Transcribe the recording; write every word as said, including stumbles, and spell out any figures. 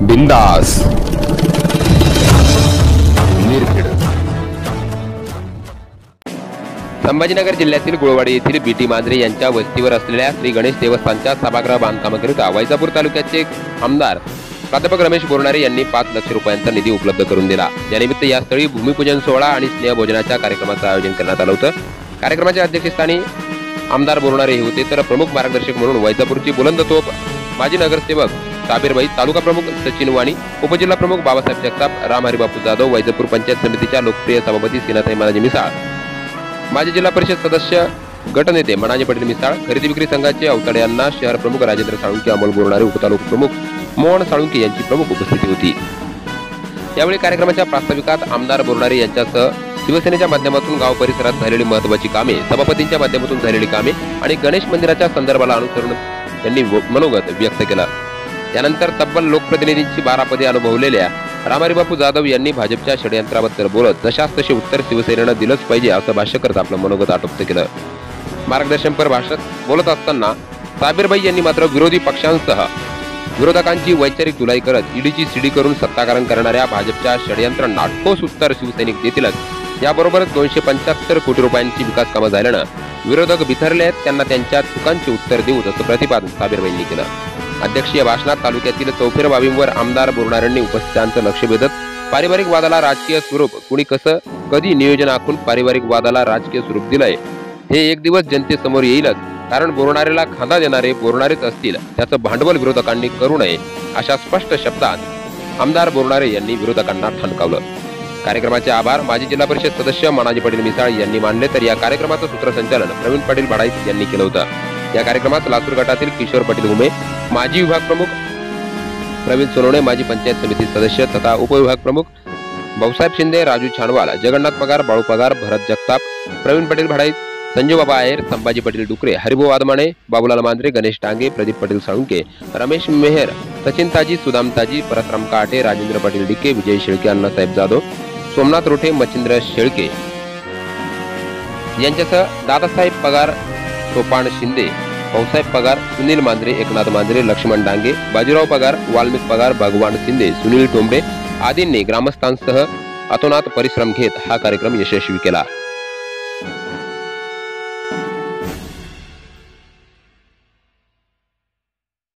बिंदास निर्भीड। संभाजीनगर जिल्ह्यातील गुळवाडी येथील बीटी मांजरे यांच्या वस्तीवर असलेल्या श्री गणेश देवस्थानच्या सभागृह बांधकामाकरिता वैजापूर तालुक्याचे आमदार प्राध्यापक रमेश बोरनारे यांनी पाच लक्ष रुपयांचा निधी उपलब्ध करून दिला। यानिमित्त या स्थळी भूमिपूजन सोहळा आणि स्नेहभोजनाच्या कार्यक्रमाचे आयोजन करण्यात आले होते। कार्यक्रमाच्या अध्यक्षस्थानी आमदार बोरनारे हे होते, तर प्रमुख मार्गदर्शक म्हणून वैजापूरची बुलंद तोप माजी नगरसेवक साबीरबाई, तालुका प्रमुख सचिन वाणी, उपजिल्हा प्रमुख बाबासाहेब जगताप, राम हरिबापू जाधव, वैजापूर पंचायत समितीच्या लोकप्रिय सभापती सीनाताई मनाजी मिसाळ, माजी जिल्हा परिषद सदस्य गटनेते मनाजी पटेल मिसाळ, खरेदी विक्री संघाचे अवताडे यांना, शहर प्रमुख राजेंद्र साळुंके, अमोल बोरनारे, उपतालुका प्रमुख मोहन साळुंके यांची प्रमुख उपस्थिती होती। यावेळी कार्यक्रमाच्या प्रास्ताविकात आमदार बोरनारे यांच्यासह शिवसेनेच्या माध्यमातून गाव परिसरात झालेली महत्त्वाची कामे, सभापतींच्या माध्यमातून झालेली कामे आणि गणेश मंदिराच्या संदर्भाला अनुसरून त्यांनी मनोगत व्यक्त केलं। यानंतर तब्बल लोकप्रतिनिधींची बारा पदे अनुभवलेल्या राम हरिबापू जाधव यांनी भाजपच्या षडयंत्राबद्दल बोलत जशास तसे उत्तर शिवसेनेनं दिलंच पाहिजे असं भाष्य करत आपलं मनोगत आटोपत केलं। मार्गदर्शनपर भाषणात बोलत असताना साबीरबाई यांनी मात्र विरोधी पक्षांसह विरोधकांची वैचारिक तुलाई करत ईडीची सीडी करून सत्ताकारण करणाऱ्या भाजपच्या षडयंत्रांना ठोस उत्तर शिवसैनिक देतीलच। याबरोबरच दोनशे पंच्याहत्तर कोटी रुपयांची विकास कामं झाल्यानं विरोधक बिथरले आहेत, त्यांना त्यांच्या चुकांचे उत्तर देऊ असं प्रतिपादन साबीरबाईंनी केलं। अध्यक्षीय भाषणात तालुक्यातील चौफेर बाबींवर आमदार बोरनारेंनी उपस्थितांचं लक्ष वेधत पारिवारिक वादाला राजकीय स्वरूप, कुणी कसं कधी नियोजन आखून पारिवारिक वादाला राजकीय स्वरूप दिलंय हे एक दिवस जनतेसमोर येईलच, कारण बोरनारेला खांदा देणारे बोरनारेच असतील, त्याचं भांडवल विरोधकांनी करू नये अशा स्पष्ट शब्दात आमदार बोरनारे यांनी विरोधकांना ठणकावलं। कार्यक्रमाचे आभार माजी जिल्हा परिषद सदस्य मनाजी पटेल मिसाळ यांनी मानले, तर या कार्यक्रमाचं सूत्रसंचालन प्रवीण पाटील भाडाईत यांनी केलं होतं। या कार्यक्रमात लातूर गटातील किशोर पाटील उमे, माजी विभाग प्रमुख प्रवीण सोनवणे, माजी पंचायत समिती सदस्य तथा उपविभाग प्रमुख भाऊसाहेब शिंदे, राजू छानवाल, जगन्नाथ पगार, बाळू पगार, भरत जगताप, प्रवीण पाटील भाडाईत, संजू बाबा आयर, संभाजी पाटील डुकरे, हरिभाऊ आदमाणे, बाबूलाल मांजरे, गणेश टांगे, प्रदीप पाटील साळुंके, रमेश मेहर, सचिन ताजी, सुदाम ताजी, परसराम काटे, राजेंद्र पाटील डिके, विजय शेळके, अण्णासाहेब जाधव, सोमनाथ रोठे, मच्छिंद्र शेळके यांच्यासह दादासाहेब पगार, सोपान शिंदे, भाऊसाहेब पगार, सुनील मांजरे, एकनाथ मांजरे, लक्ष्मण डांगे, बाजीराव पगार, वाल्मिक पगार, भगवान शिंदे, सुनील टोंबरे आदींनी ग्रामस्थांसह अतोनात परिश्रम घेत हा कार्यक्रम यशस्वी केला।